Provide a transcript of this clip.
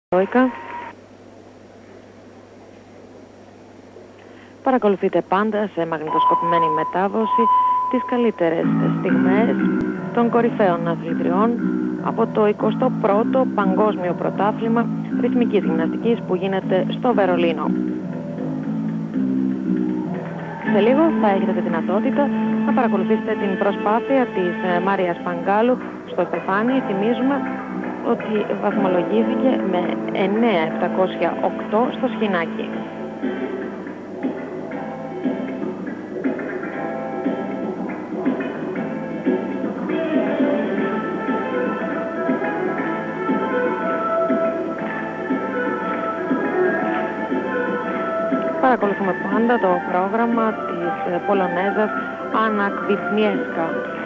Παρακολουθείτε πάντα σε μαγνητοσκοπημένη μετάδοση τις καλύτερες στιγμές των κορυφαίων αθλητριών από το 21ο Παγκόσμιο Πρωτάθλημα Ρυθμικής Γυμναστικής που γίνεται στο Βερολίνο. Σε λίγο θα έχετε τη δυνατότητα να παρακολουθήσετε την προσπάθεια της Μάρειας Παγκάλου στο στεφάνι. Θυμίζουμε ότι βαθμολογήθηκε με 9.708 στο σχοινάκι. Παρακολουθούμε πάντα το πρόγραμμα της Πολωνέζας Άννα Κβιτνιέσκα.